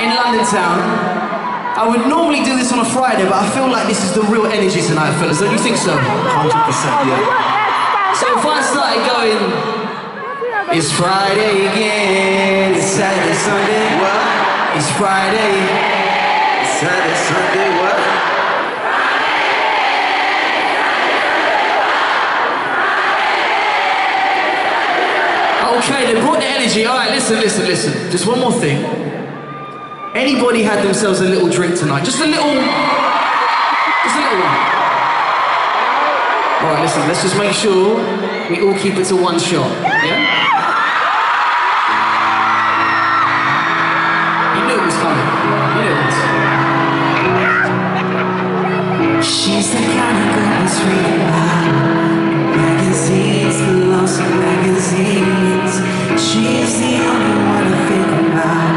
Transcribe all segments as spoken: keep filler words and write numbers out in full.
in London town. I would normally do this on a Friday, but I feel like this is the real energy tonight, fellas. Don't you think so? one hundred percent, yeah. So if I started going, it's Friday again, it's Saturday, Sunday, what? It's Friday, it's Saturday, Sunday, what? Okay, they brought the energy. All right, listen, listen, listen. Just one more thing. Anybody had themselves a little drink tonight? Just a little, just a little one. All right, listen, let's just make sure we all keep it to one shot, yeah? You knew it was coming. You knew it was. She's the kind of girl who's reading about magazines, lost in magazines. She's the only one I think about.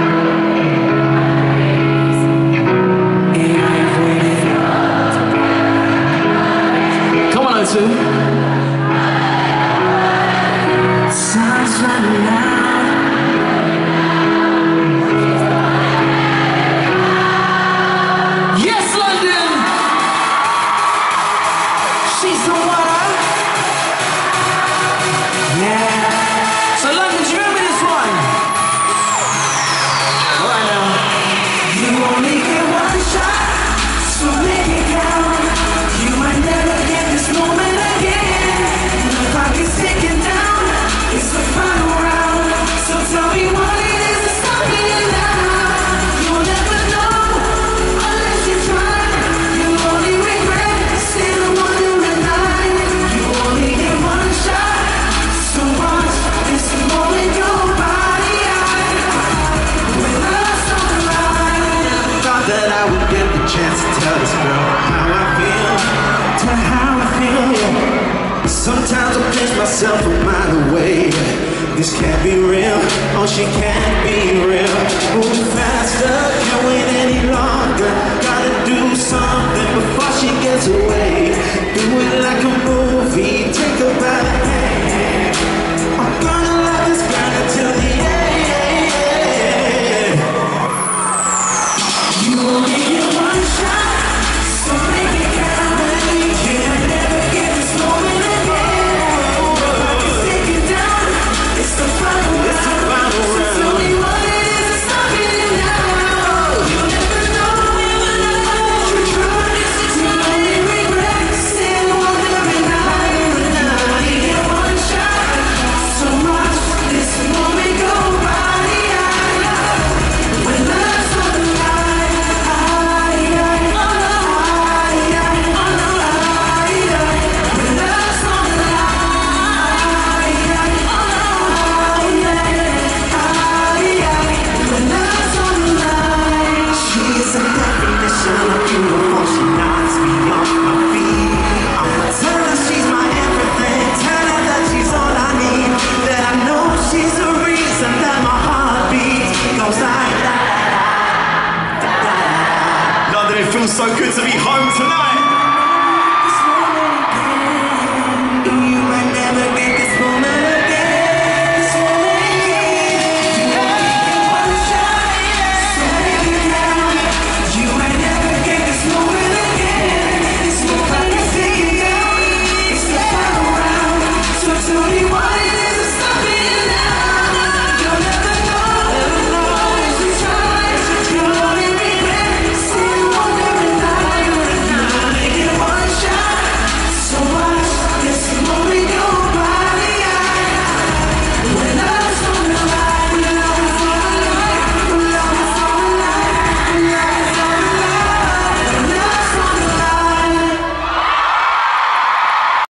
Sounds running loud. Yes, London! She's the one. Yeah. So London, do you remember this one? Right now. You only get one shot, so make it count. You might never get this moment again. The clock is ticking down. It's the final round. So tell me what it is that's stopping you now. You'll never know unless you try. You'll only regret still wondering why. You only get one shot, so watch this moment go by. When love's on the line, never thought that I would get the chance to tell this girl how I feel. To how I feel, yeah. Sometimes I pinch myself a mile away. This can't be real, oh she can't be real. Move faster, can't wait any longer. Gotta do something before she gets away. Do it like a movie, take her by the hand. I'm gonna love this girl until the end. You only get one shot, so make it count. You'll never get this moment again. The clock is ticking down. It's the final round. So tell me what it is that's stopping you now. You'll never know unless you try. You only regret still wondering why. You only get one shot, so watch this moment go by. When love's on the line, when love's on the line, when love's on the line. She's a definition of beautiful. She knocks me off my feet. I'ma tell her she's my everything. Tell her that she's all I need. That I know she's the reason that my heart beats. Goes like da da da da da. London, it feels so good to be home tonight.